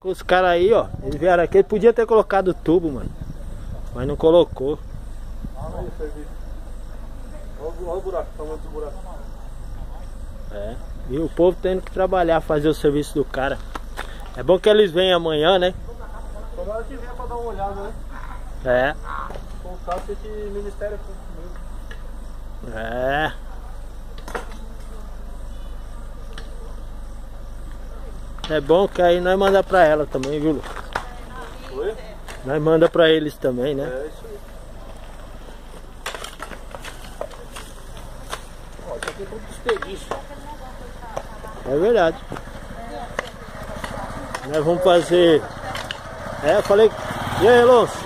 Os caras aí, ó, eles vieram aqui, ele podia ter colocado o tubo, mano, mas não colocou. Olha isso aí. Olha o buraco, o tamanho do buraco. É, e o povo tendo que trabalhar, fazer o serviço do cara. É bom que eles venham amanhã, né? Tomara que venha pra dar uma olhada, né? É. Contato esse Ministério Público mesmo. É. É bom que aí nós manda pra ela também, viu, Lucas? Oi? Nós manda pra eles também, né? É isso aí. Ó, isso aqui é tudo desperdício. É verdade. Nós vamos fazer... É, eu falei... E aí, Alonso?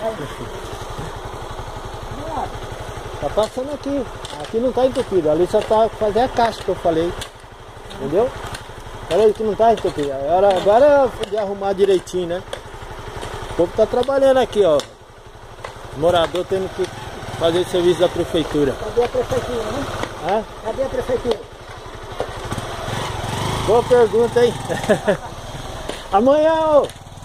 Tá passando aqui. Aqui não tá entupido. Ali só tá fazer a caixa que eu falei. Entendeu? Falei que não tá entupido. Agora é de arrumar direitinho, né? O povo tá trabalhando aqui, ó. O morador tendo que fazer serviço da prefeitura. Cadê a prefeitura, né? Hã? Cadê a prefeitura? Boa pergunta, hein? Amanhã, ô!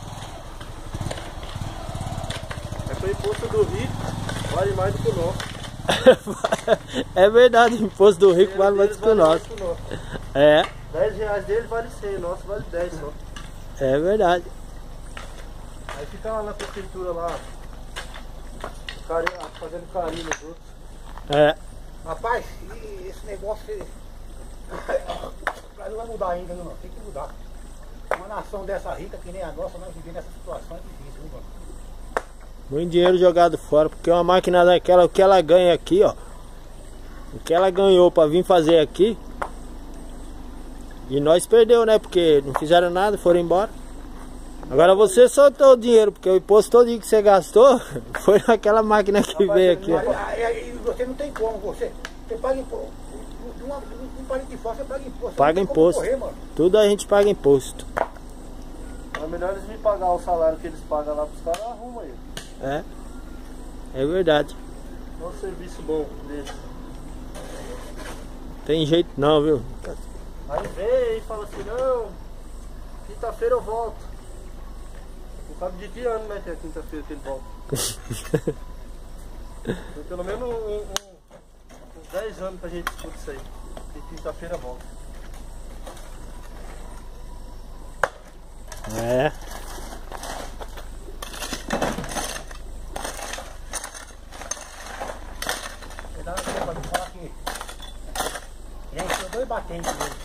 É que o imposto do rico vale mais do que o nosso. É verdade, o imposto do rico vale mais do que o nosso. É, R$10 dele vale 100, o nosso vale 10 só. é verdade. Aí fica lá na prefeitura lá, fazendo carinho nos outros. É, Rapaz, e esse negócio o Brasil vai mudar ainda, não? Tem que mudar. Uma nação dessa rica que nem a nossa, nós vivemos nessa situação é difícil, viu, mano? muito dinheiro jogado fora, porque uma máquina daquela, o que ela ganha aqui, ó. O que ela ganhou pra vir fazer aqui. E nós perdeu, né? Porque não fizeram nada, foram embora. Agora você soltou o dinheiro, porque o imposto todo que você gastou foi naquela máquina que veio aqui, ó. Aí você não tem como, você paga imposto. Um parente de fora você paga imposto. Paga Não tem como imposto. correr, mano. Tudo a gente paga imposto. É melhor eles me pagar o salário que eles pagam lá pros caras, arruma aí. É, é verdade. É um serviço bom deles. Tem jeito não, viu? Aí vem e fala assim, não, quinta-feira eu volto. Não sabe de que ano, né, que é quinta-feira que ele volta. Tem pelo menos uns 10 anos pra gente discutir isso aí. E quinta-feira volta. É. Você dá uma coisa pra me falar que já entrou 2 batentes dele.